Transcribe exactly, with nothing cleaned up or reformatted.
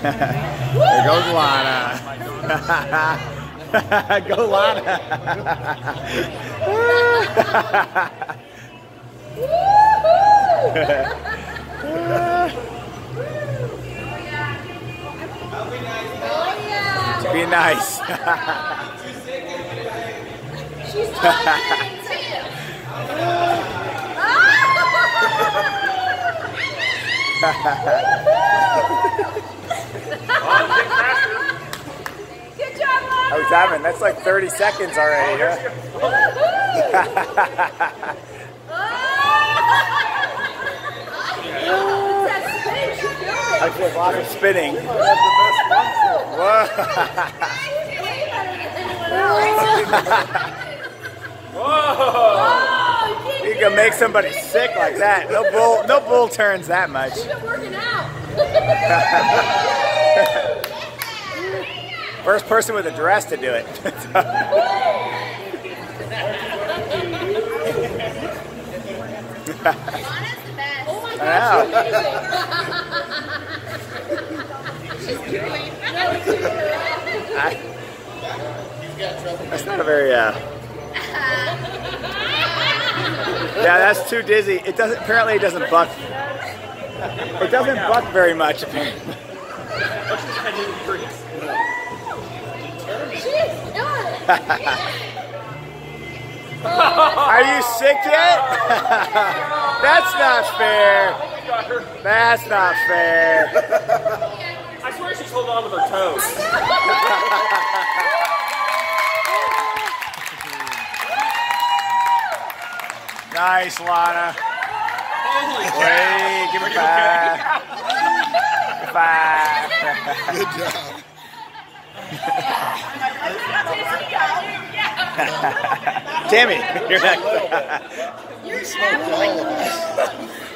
There goes Lana. Go Lana. Be nice. She's trying to Good job, Lana. How we timing? That's like thirty seconds already. Huh? I feel a lot of spinning. Whoa. Whoa! You can make somebody sick like that. No bull, no bull turns that much. You've been working out. First person with a dress to do it. Oh my I know. That's not a very, uh... yeah, that's too dizzy. It doesn't, apparently it doesn't buck. It doesn't buck very much, apparently. Are you sick yet? That's not fair. That's not fair. I swear she's holding on with her toes. Nice, Lana. Holy cow. Wait, give me five. Five. Good job. Tammy, you're next. You're smoked all of us.